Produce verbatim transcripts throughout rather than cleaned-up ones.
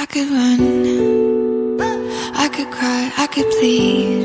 I could run, I could cry, I could plead,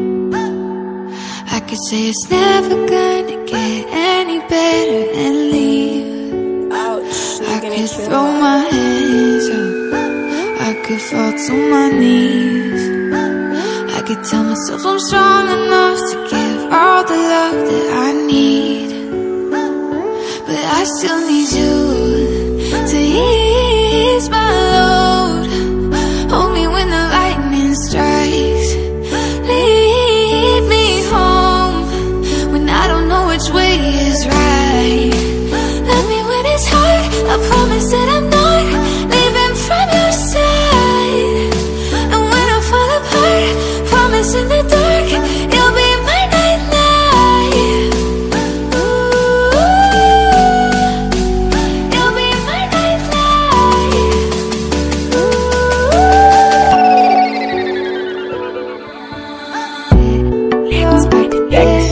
I could say it's never gonna get any better and leave. Ouch, I could throw my hands up, I could fall to my knees, I could tell myself I'm strong enough to give all the love that I need. But I still need you to ease my load. Hold me when the lightning strikes, lead me home when I don't know which way is right. Love me when it's hard, I promise that I'm not leaving from your side. And when I fall apart, promise in the dark you'll be my nightlight. You'll be my nightlight. It's by the Dex.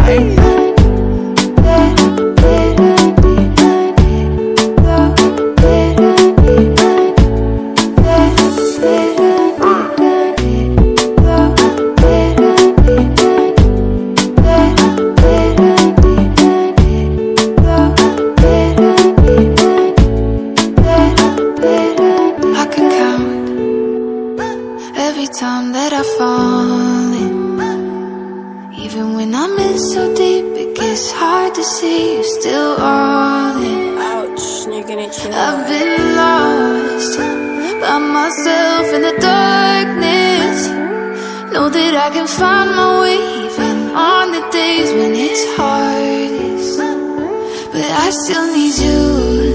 I can count every time that I fall in. Even when I'm in so deep, it gets hard to see you still all in. Ouch, you're gonna chill. I've been lost by myself in the darkness. Know that I can find my way even on the days when it's hardest. But I still need you